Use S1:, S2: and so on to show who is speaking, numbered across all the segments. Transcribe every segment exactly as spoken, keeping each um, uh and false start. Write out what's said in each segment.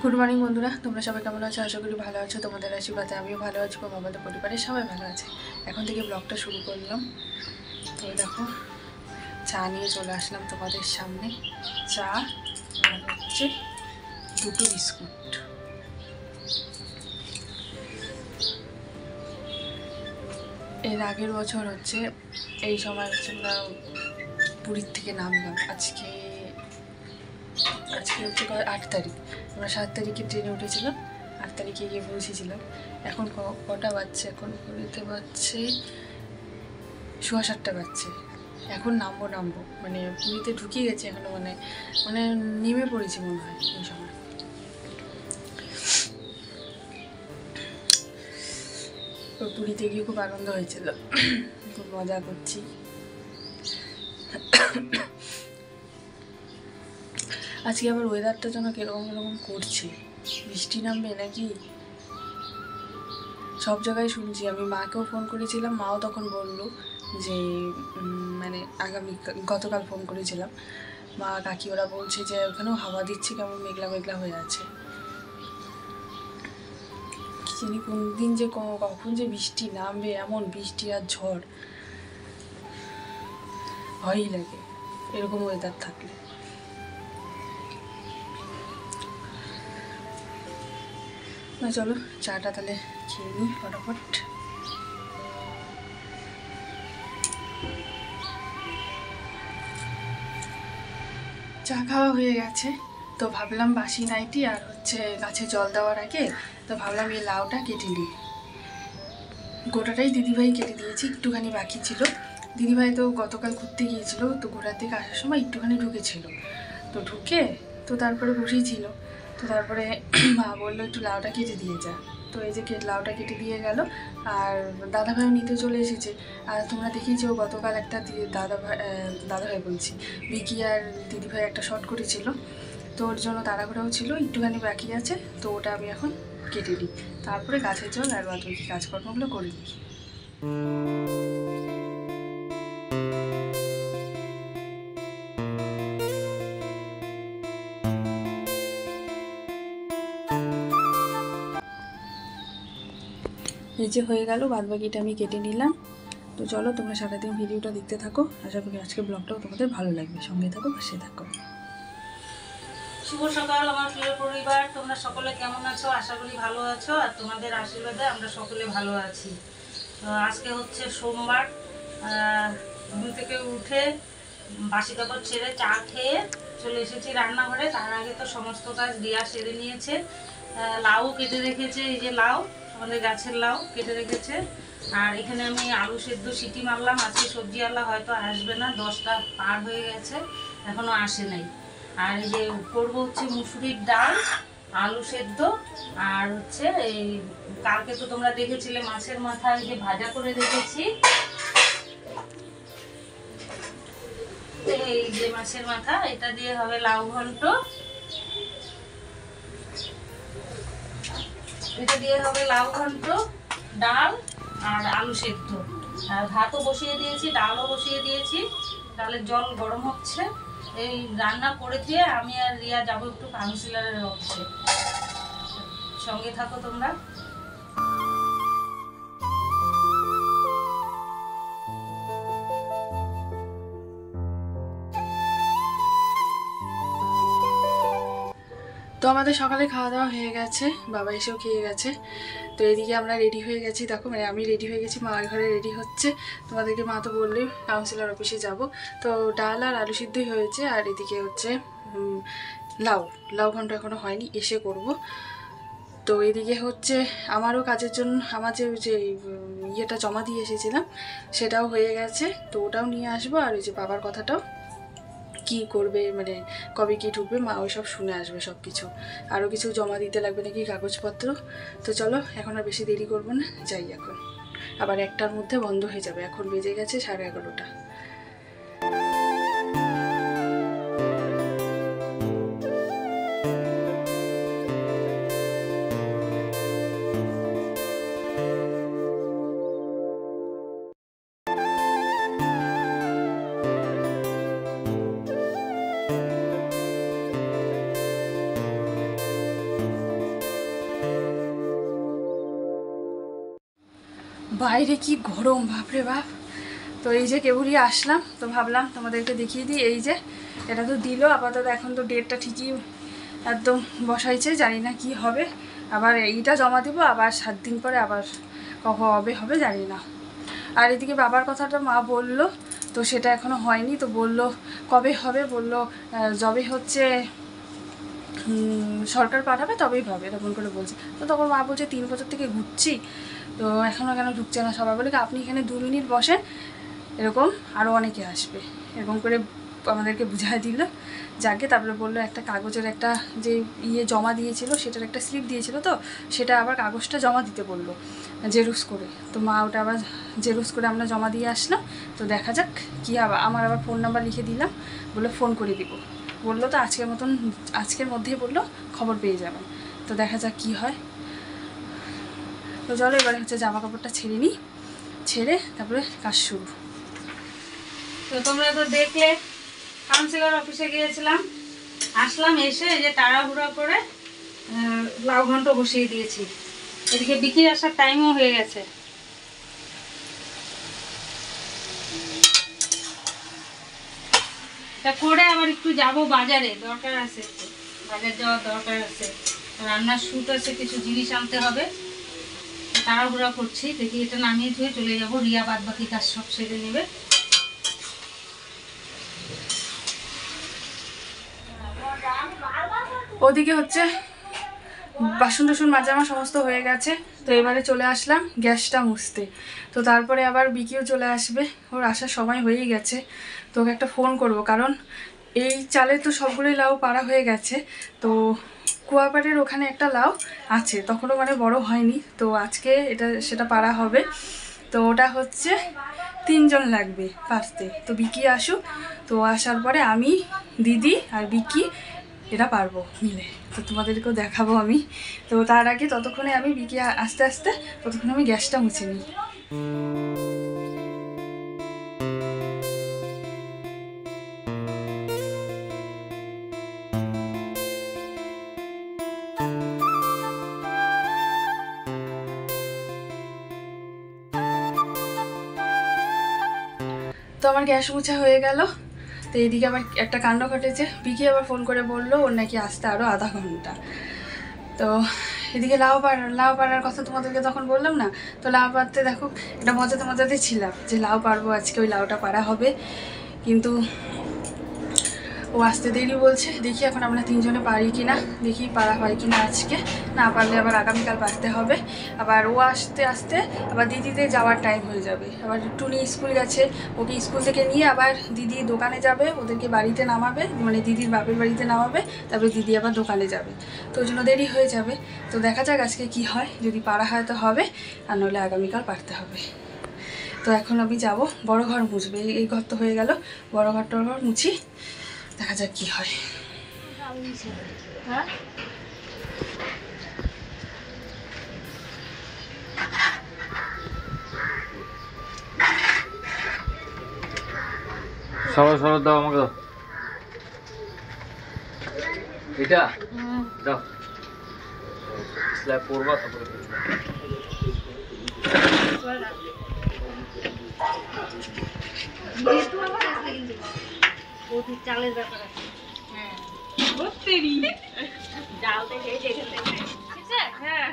S1: Good morning বন্ধুরা, তোমরা সবাই কেমন আছো? আশা করি ভালো আছো। তোমাদের আশীর্বাদে আমিও ভালো আছি এবং আমাদের পরিবারের সবাই ভালো আছে। এখন থেকে ব্লগটা শুরু করলাম। এই দেখো, চা নিয়ে চলে আসলাম তোমাদের সামনে। চা আর হচ্ছে দুটো বিস্কুট। এর আগের বছর হচ্ছে এই সময় হচ্ছে আমরা পুরীর থেকে নামলাম। আজকে আজকে হচ্ছে আট তারিখ, আমরা সাত তারিখে ট্রেনে উঠেছিলাম, আট তারিখে গিয়ে পৌঁছেছিলাম। এখন কটা বাজছে? এখন পুরীতে বাজছে সোয়া সাতটা বাজছে। এখন নামবো নামবো মানে পুরীতে ঢুকিয়ে গেছে এখনো, মানে মানে নেমে পড়েছি মনে হয় এই সময়। পুরীতে গিয়ে খুব আনন্দ হয়েছিল, খুব মজা করছি। আজকে আবার ওয়েদারটা যেন কিরকম কিরকম করছে, বৃষ্টি নামবে নাকি সব জায়গায় শুনছি। আমি মাকেও ফোন করেছিলাম, মাও তখন বললো যে মানে আগামী গতকাল ফোন করেছিলাম, মা কাকি ওরা বলছে যে ওখানেও হাওয়া দিচ্ছে, কেমন মেঘলা মেঘলা হয়ে আছে। কি জানি কোন দিন যে কখন যে বৃষ্টি নামবে, এমন বৃষ্টি আর ঝড় ভয়ই লাগে এরকম ওয়েদার থাকলে। না চলো চাটা তাহলে খেয়ে নিই ফটাফট। চা খাওয়া হয়ে গেছে, তো ভাবলাম বাসি নাইটি আর হচ্ছে গাছে জল দেওয়ার আগে তো ভাবলাম এই লাউটা কেটে নিই। গোটাটাই দিদিভাই কেটে দিয়েছি, একটুখানি বাকি ছিল। দিদিভাই তো গতকাল ঘুরতে গিয়েছিল, তো ঘোরার থেকে আসার সময় একটুখানি ঢুকেছিল, তো ঢুকে তো তারপরে বসেই ছিল। তো তারপরে মা বললো একটু লাউটা কেটে দিয়ে যা, তো এই যে লাউটা কেটে দিয়ে গেল। আর দাদাভাইও নিতে চলে এসেছে। আর তোমরা দেখেছো গতকাল একটা দাদাভাই দাদাভাই বলছি বিকি আর দিদিভাই একটা শর্ট করেছিল, তো ওর জন্য তাড়াহুড়াও ছিল, একটুখানি বাকি আছে, তো ওটা আমি এখন কেটে নিই, তারপরে গাছের জল আর বাদ বাকি কাজকর্মগুলো করে নিই। এই যে হয়ে গেল, বাদ বাকিটা আমি কেটে নিলাম। তো চলো তোমরা সারাদিন ভিডিওটা দেখতে থাকো, আশা করি আজকে ব্লগটাও তোমাদের ভালো লাগবে। সঙ্গে থাকো, পাশে থাকো।
S2: শুভ সকাল আমার প্রিয় পরিবার, তোমরা সকলে কেমন আছো? আশা করি ভালো আছো, আর তোমাদের আশীর্বাদে আমরা সকলে ভালো আছি। তো আজকে হচ্ছে সোমবার, ঘুম থেকে উঠে বাসি কাপড় ছেড়ে চা খেয়ে চলে এসেছি রান্নাঘরে। তার আগে তো সমস্ত কাজ দিয়া সেরে নিয়েছে। লাউ কেটে রেখেছে, এই যে লাউ, আমাদের গাছের লাউ কেটে রেখেছে। আর এখানে আমি আলু সেদ্ধ সিটি মারলাম। আজকে সবজি আল্লাহ হয়তো আসবে না, দশটা পার হয়ে গেছে, এখনো আসে নাই। আর এই যে করবো হচ্ছে মুসুরির ডাল, আলু সেদ্ধ, আর হচ্ছে এই কালকে তো তোমরা দেখেছিলে মাছের মাথা এই যে ভাজা করে রেখেছি, এই যে মাছের মাথা, এটা দিয়ে হবে লাউ ঘন্ট, এটা দিয়ে হবে লাউ ঘন্ট, ডাল আর আলু সেদ্ধ। আর ভাতও বসিয়ে দিয়েছি, ডালও বসিয়ে দিয়েছি, ডালের জল গরম হচ্ছে। এই রান্না করে দিয়ে আমি আর রিয়া যাবো একটু কাউন্সিলরের অফিসে। সঙ্গে থাকো তোমরা।
S1: তো আমাদের সকালে খাওয়া দাওয়া হয়ে গেছে, বাবা এসেও খেয়ে গেছে। তো এদিকে আমরা রেডি হয়ে গেছি, দেখো মানে আমি রেডি হয়ে গেছি, মার ঘরে রেডি হচ্ছে। তোমাদেরকে মা তো বললে কাউন্সিলর অফিসে যাব। তো ডাল আর আলু সিদ্ধই হয়েছে, আর এদিকে হচ্ছে লাউ লাউ ঘন্ট এখনও হয়নি, এসে করব। তো এদিকে হচ্ছে আমারও কাজের জন্য আমার যে যে ইয়েটা জমা দিয়ে এসেছিলাম সেটাও হয়ে গেছে, তো ওটাও নিয়ে আসবো। আর ওই যে বাবার কথাটাও কি করবে, মানে কবে কি ঢুকবে, মা ওই সব শুনে আসবে সব কিছু। আরও কিছু জমা দিতে লাগবে নাকি কাগজপত্র। তো চলো এখন আর বেশি দেরি করবো না, যাই এখন, আবার একটার মধ্যে বন্ধ হয়ে যাবে। এখন বেজে গেছে সাড়ে এগারোটা। বাইরে কি গরম, বাপরে বাপ। তো এই যে কেবলই আসলাম, তো ভাবলাম তোমাদেরকে দেখিয়ে দিই। এই যে এটা তো দিল আপাতত, এখন তো ডেটটা ঠিকই একদম বসাইছে, জানি না কি হবে। আবার এইটা জমা দিব, আবার সাত দিন পরে আবার কখন হবে হবে জানি না। আর এদিকে বাবার কথাটা মা বলল, তো সেটা এখনও হয়নি। তো বলল কবে হবে, বলল যবে হচ্ছে সরকার পাঠাবে তবেই পাবে, এরকম করে বলছে। তো তখন মা বলছে তিন বছর থেকে ঘুরছি, তো এখনও কেন ঢুকছে না। সবাই বলে আপনি এখানে দু মিনিট বসেন, এরকম আরও অনেকে আসবে, এরকম করে আমাদেরকে বুঝাই দিল। যাকে তারপরে বললো একটা কাগজের একটা যে ইয়ে জমা দিয়েছিল, সেটার একটা স্লিপ দিয়েছিল, তো সেটা আবার কাগজটা জমা দিতে বললো জেরক্স করে। তো মা ওটা আবার জেরক্স করে আমরা জমা দিয়ে আসলাম। তো দেখা যাক কী আবার, আমার আবার ফোন নাম্বার লিখে দিলাম, বলে ফোন করে দিব বললো। তো আজকের মতন আজকের মধ্যেই বললো খবর পেয়ে যাবেন। তো দেখা যাক কি হয়। তো চলো এবারে হচ্ছে জামা কাপড়টা ছেড়ে নিই, ছেড়ে তারপরে কাজ শুরু।
S2: তো তোমরা তো দেখলে কাউন্সিলর অফিসে গিয়েছিলাম, আসলাম, এসে এই যে তাড়াহুড়া করে লাউ ঘন্ট বসিয়ে দিয়েছি। এদিকে বিক্রি আসার টাইমও হয়ে গেছে। তা করে আবার একটু যাব বাজারে, দরকার আছে, বাজার যাওয়ার দরকার আছে, রান্নার শুট আছে, কিছু জিনিস আনতে হবে। তাড়াহুড়া করছি, দেখি এটা নামিয়ে ধুয়ে চলে যাব। রিয়া বাদ বাকি কাজ সব সেরে নেবে।
S1: ওদিকে হচ্ছে বাসন টাসন মাজা আমার সমস্ত হয়ে গেছে। তো এবারে চলে আসলাম গ্যাসটা মুছতে। তো তারপরে আবার বিকিও চলে আসবে, ওর আসার সময় হয়েই গেছে। তো ওকে একটা ফোন করব, কারণ এই চালে তো সবগুলোই লাউ পাড়া হয়ে গেছে। তো কুয়াপাড়ের ওখানে একটা লাউ আছে, তখনও মানে বড় হয়নি। তো আজকে এটা সেটা পাড়া হবে। তো ওটা হচ্ছে তিনজন লাগবে পারতে। তো বিকি আসুক, তো আসার পরে আমি, দিদি আর বিকি এটা পারবো মিলে। তো তোমাদেরকেও দেখাবো আমি। তো তার আগে ততক্ষণে আমি বিকি আস্তে আস্তে ততক্ষণে আমি গ্যাসটা মুছে নিই। তো আমার গ্যাস মুছা হয়ে গেল। তো এদিকে আবার একটা কাণ্ড ঘটেছে, বিকি আবার ফোন করে বললো ওর নাকি আসতে আরও আধা ঘন্টা। তো এদিকে লাউ পাড়া লাউ পাড়ার কথা তোমাদেরকে তখন বললাম না। তো লাউ পাড়তে দেখো একটা মজাতে মজাতে ছিলাম যে লাউ পারবো আজকে, ওই লাউটা পাড়া হবে। কিন্তু ও আসতে দেরি বলছে, দেখি এখন আমরা তিনজনে পারি কি না, দেখি পারা হয় কি না আজকে। না পারলে আবার আগামীকাল পারতে হবে। আবার ও আসতে আসতে আবার দিদিদের যাওয়ার টাইম হয়ে যাবে। আবার টুনি স্কুল গেছে, ওকে স্কুল থেকে নিয়ে আবার দিদি দোকানে যাবে, ওদেরকে বাড়িতে নামাবে, মানে দিদির বাপের বাড়িতে নামাবে, তারপরে দিদি আবার দোকানে যাবে। তো ওই জন্য দেরি হয়ে যাবে। তো দেখা যাক আজকে কি হয়, যদি পারা হয় তো হবে, আর নইলে আগামীকাল পারতে হবে। তো এখন আমি যাব বড় ঘর মুছবে, এই ঘর তো হয়ে গেল, বড় ঘর টর ঘর মুছি, দেখা যাক কি হয়। হ্যাঁ
S3: সরো সরো দাও আমাকে দাও, এটা দাও, স্ল্যাব করবা তারপরে
S2: চালের ব্যাপার আছে। হ্যাঁ ডাল থেকে হ্যাঁ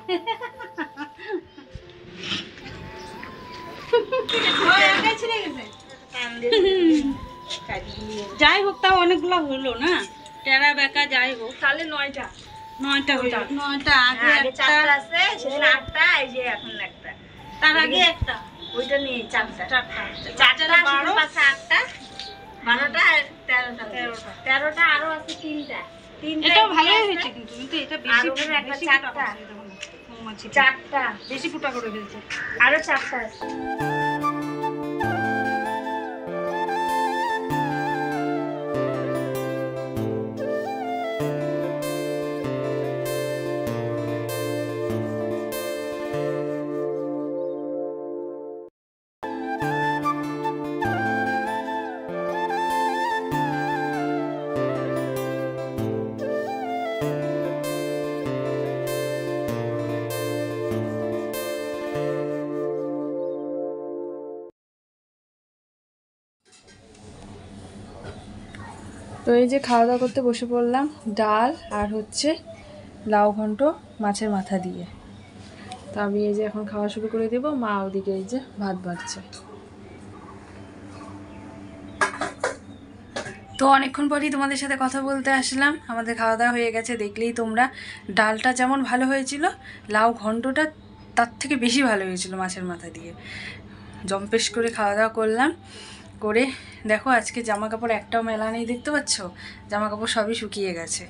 S2: যাই হোক, তাও অনেকগুলো হলো না, টেরা বেকা যাই হোক।
S4: তাহলে নয়টা
S2: নয়টা হলো, নয়টা আগে একটা
S4: আছে, সেদিন আটটা, এই যে এখন একটা,
S2: তার আগে একটা,
S4: ওইটা নিয়ে চারটা
S2: চারটা
S4: চারটা
S2: বারো,
S4: আটটা, বারোটা আর তেরোটা তেরোটা তেরোটা আরো আছে তিনটা তিনটা
S2: এটাও ভালোই হয়েছে কিন্তু, কিন্তু এটা বেশি
S4: আর ওখানে একটা
S2: বেশি
S4: চারটা।
S2: ফুটা করছে দেখুন, মৌমাছি
S4: চারটা
S2: বেশি ফুটা করে ফেলছে।
S4: আরো চারটা আছে।
S1: তো এই যে খাওয়া দাওয়া করতে বসে পড়লাম, ডাল আর হচ্ছে লাউ ঘন্ট মাছের মাথা দিয়ে। তো আমি এই যে এখন খাওয়া শুরু করে দেবো, মা ওদিকে এই যে ভাত বাড়ছে। তো অনেকক্ষণ পরই তোমাদের সাথে কথা বলতে আসলাম। আমাদের খাওয়া দাওয়া হয়ে গেছে, দেখলেই তোমরা। ডালটা যেমন ভালো হয়েছিল, লাউ ঘন্টটা তার থেকে বেশি ভালো হয়েছিল মাছের মাথা দিয়ে। জম্পেশ করে খাওয়া দাওয়া করলাম, করে দেখো আজকে জামা কাপড় একটাও মেলা নেই, দেখতে পাচ্ছ? জামা কাপড় সবই শুকিয়ে গেছে।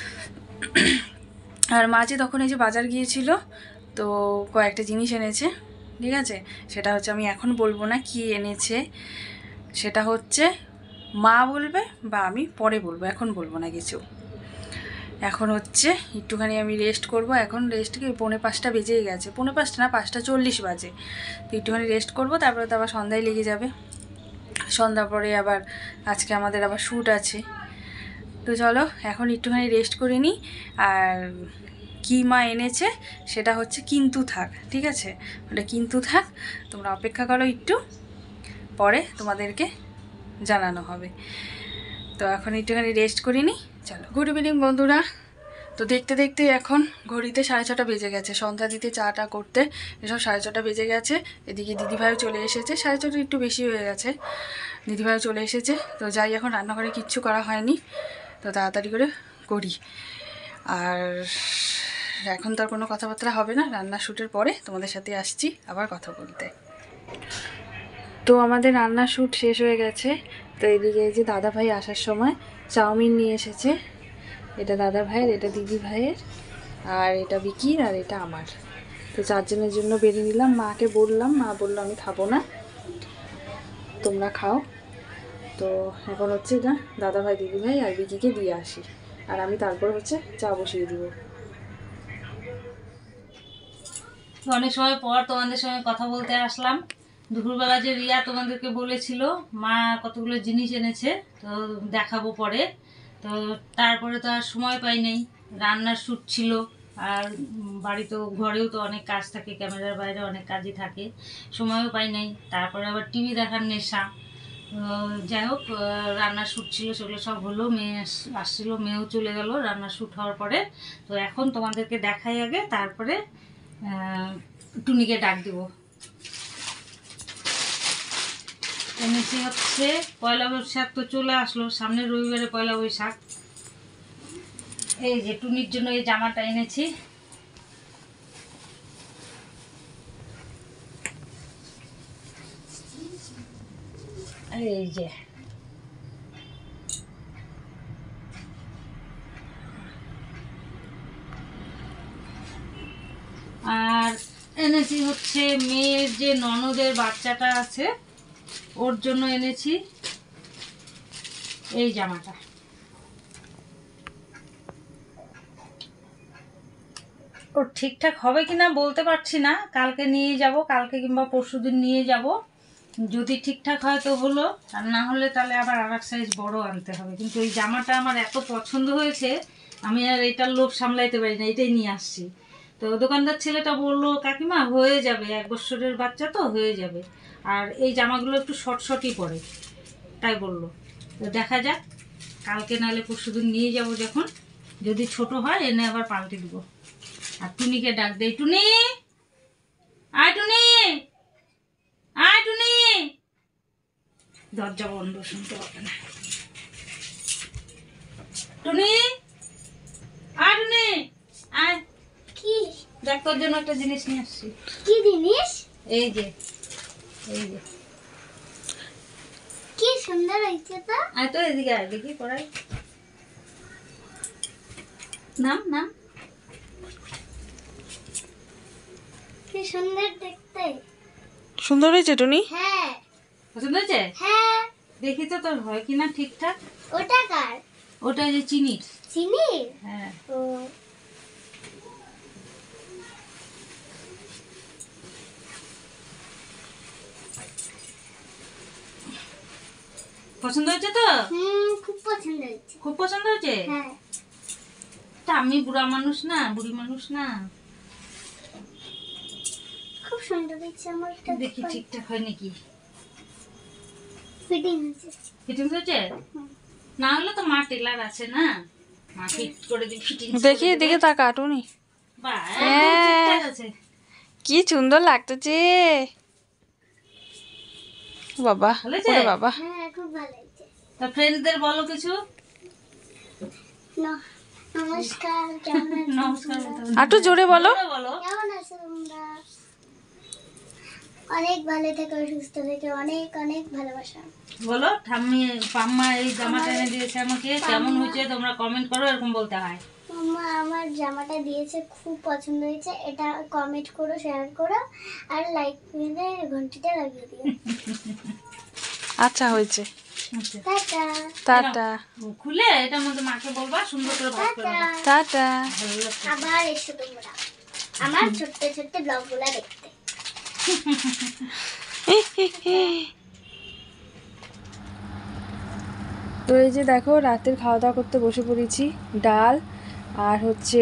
S1: আর মা যে তখন এই যে বাজার গিয়েছিল, তো কয়েকটা জিনিস এনেছে, ঠিক আছে? সেটা হচ্ছে আমি এখন বলবো না কি এনেছে, সেটা হচ্ছে মা বলবে বা আমি পরে বলবো, এখন বলবো না কিছু। এখন হচ্ছে একটুখানি আমি রেস্ট করব। এখন রেস্ট কি পৌনে পাঁচটা বেজেই গেছে, পৌনে পাঁচটা না পাঁচটা চল্লিশ বাজে। তো একটুখানি রেস্ট করব, তারপরে তো আবার সন্ধ্যায় লেগে যাবে। সন্ধ্যা পরে আবার আজকে আমাদের আবার শ্যুট আছে। তো চলো এখন একটুখানি রেস্ট করে নিই। আর কী মা এনেছে সেটা হচ্ছে কিন্তু থাক, ঠিক আছে? ওটা কিন্তু থাক, তোমরা অপেক্ষা করো একটু, পরে তোমাদেরকে জানানো হবে। তো এখন একটুখানি রেস্ট করে নিই, চলো। গুড ইভিনিং বন্ধুরা। তো দেখতে দেখতে এখন ঘড়িতে সাড়ে ছটা বেজে গেছে, সন্ধ্যা দিতে চাটা করতে এসব সাড়ে ছটা বেজে গেছে। এদিকে দিদিভাইও চলে এসেছে, সাড়ে ছটা একটু বেশি হয়ে গেছে, দিদিভাইও চলে এসেছে। তো যাই, এখন রান্নাঘরে কিচ্ছু করা হয়নি, তো তাড়াতাড়ি করে করি। আর এখন তো আর কোনো কথাবার্তা হবে না, রান্নার শ্যুটের পরে তোমাদের সাথে আসছি আবার কথা বলতে। তো আমাদের রান্নার শ্যুট শেষ হয়ে গেছে। তো এদিকে এই যে দাদা ভাই আসার সময় চাউমিন নিয়ে এসেছে। এটা দাদা ভাইয়ের, এটা দিদি ভাইয়ের, আর এটা বিকির, আর এটা আমার। তো চারজনের জন্য বেড়ে নিলাম। মাকে বললাম, মা বললো আমি খাবো না, তোমরা খাও। তো এখন হচ্ছে এটা দাদা ভাই, দিদি ভাই আর বিকিকে দিয়ে আসি, আর আমি তারপর হচ্ছে চা বসিয়ে দিব।
S2: অনেক সময় পর তোমাদের সঙ্গে কথা বলতে আসলাম। দুপুরবেলা যে রিয়া তোমাদেরকে বলেছিল মা কতগুলো জিনিস এনেছে, তো দেখাবো পরে। তো তারপরে তো আর সময় পাই নাই, রান্নার শ্যুট ছিল, আর বাড়িতেও ঘরেও তো অনেক কাজ থাকে, ক্যামেরার বাইরে অনেক কাজই থাকে, সময়ও পাই নাই। তারপরে আবার টিভি দেখার নেশা। যাই হোক, রান্নার শ্যুট ছিল, সেগুলো সব হলো। মেয়ে আসছিল, মেয়েও চলে গেল রান্নার শ্যুট হওয়ার পরে। তো এখন তোমাদেরকে দেখাই আগে, তারপরে টুনিকে ডাক দিব। এনেছি হচ্ছে পয়লা বৈশাখ, তো চলে আসলো সামনের রবিবারে পয়লা বৈশাখ। এই যে টুনির জন্য এই জামাটা এনেছি। এই যে আর এনেছি হচ্ছে মেয়ের যে ননদের বাচ্চাটা আছে, ওর জন্য এনেছি এই জামাটা। ওর ঠিকঠাক হবে কিনা বলতে পারছি না, কালকে নিয়ে যাব, কালকে কিংবা পরশুদিন নিয়ে যাব। যদি ঠিকঠাক হয় তো হলো, আর না হলে তাহলে আবার আর এক সাইজ বড় আনতে হবে। কিন্তু এই জামাটা আমার এত পছন্দ হয়েছে, আমি আর এটার লোভ সামলাইতে পারি না, এটাই নিয়ে আসছি। তো দোকানদার ছেলেটা বললো কাকিমা হয়ে যাবে, এক বছরের বাচ্চা তো হয়ে যাবে, আর এই জামাগুলো একটু শর্ট শর্টই পরে, তাই বললো। তো দেখা যাক, কালকে নাহলে পরশুদিন নিয়ে যাব যখন, যদি ছোট হয় এনে আবার পাল্টে দিব। আর টুনিকে ডাক দেই, টুনি আয়, টুনি আয়, টুনি। দরজা বন্ধ, শুনতে পাবে না। টুনি আয়, টুনি আয়।
S4: কি
S2: দেখ, তোর জন্য একটা জিনিস নিয়ে আসছি।
S4: কি জিনিস?
S2: এই যে, এই যে
S4: কি সুন্দর হয়েছে তো।
S2: আয় তো এদিকে আয়, দেখি পড়াই। নাম নাম
S4: কি সুন্দর দেখতে।
S1: সুন্দর হয়েছে টুনি?
S4: হ্যাঁ।
S2: পছন্দ হয়েছে?
S4: হ্যাঁ।
S2: দেখি তো তোর হয় কিনা ঠিকঠাক।
S4: ওটা কার?
S2: ওটা যে চিনির।
S4: চিনি?
S2: হ্যাঁ।
S4: ও
S2: পছন্দ হয়েছে তো?
S4: হুম, খুব পছন্দ হয়েছে।
S2: খুব পছন্দ হয়েছে?
S4: হ্যাঁ।
S2: তা আমি বুড়া মানুষ না, বুড়ি মানুষ না।
S4: খুব সুন্দর হয়েছে আমার।
S2: দেখি ঠিকঠাক হয় নাকি।
S4: ফিটিং হয়েছে।
S2: ফিটিং হয়েছে? না হলে তো মা টেলার আছে না, মা ফিট করে দিই, ফিটিং
S1: দেখি এদিকে তাকা টুনি,
S2: বাহ
S1: হ্যাঁ।
S2: ঠিকঠাক আছে।
S1: কি সুন্দর লাগতেছে বাবা,
S2: হয়েছে?
S1: ওরে বাবা।
S4: হ্যাঁ খুব ভালো হয়েছে।
S2: তা ফ্রেন্ডদের বলো কিছু।
S4: ন- নমস্কার, কেমন আছো?
S2: নমস্কার বলতে হবে।
S1: একটু জোরে বলো।
S2: জোরে বলো।
S4: কেমন আছো তোমরা? অনেক ভালো থেকো, সুস্থ থেকো, অনেক অনেক ভালোবাসা।
S2: বলো ঠাম্মি পাম্মা এই জামাটা এনে দিয়েছে আমাকে, কেমন হয়েছে তোমরা কমেন্ট করো, এরকম বলতে হয়।
S4: মাম্মা আমার জামাটা দিয়েছে, খুব পছন্দ হয়েছে, এটা কমেন্ট করো, শেয়ার করো আর লাইক করে ঘন্টিটা লাগিয়ে দিও।
S1: আচ্ছা হয়েছে,
S2: আচ্ছা।
S4: টাটা
S1: টাটা
S2: খুলে এটার মধ্যে মাকে বলবা সুন্দর করে ভাগ করে
S4: টাটা।
S2: দাও।
S1: টাটা।
S2: ভালো লাগছে।
S4: আবার এসো তোমরা আমার ছোট্ট ছোট্ট ব্লগগুলো দেখতে।
S1: তো এই যে দেখো রাতের খাওয়া দাওয়া করতে বসে পড়েছি, ডাল আর হচ্ছে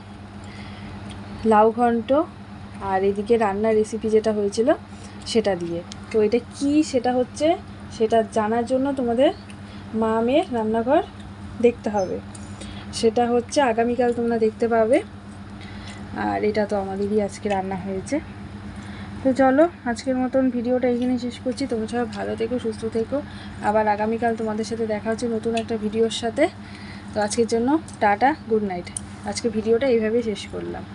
S1: লাউ ঘন্ট, আর এদিকে রান্নার রেসিপি যেটা হয়েছিল সেটা দিয়ে। তো এটা কি সেটা হচ্ছে, সেটা জানার জন্য তোমাদের মা মেয়ের রান্নাঘর দেখতে হবে। সেটা হচ্ছে আগামীকাল তোমরা দেখতে পাবে। আর এটা তো আমাদেরই আজকে রান্না হয়েছে। তো চলো আজকের মতন ভিডিওটা এইখানে শেষ করছি। তোমরা সবাই ভালো থেকো, সুস্থ থেকো। আবার আগামীকাল তোমাদের সাথে দেখা হচ্ছে নতুন একটা ভিডিওর সাথে। তো আজকের জন্য টাটা, গুড নাইট। আজকে ভিডিওটা এইভাবেই শেষ করলাম।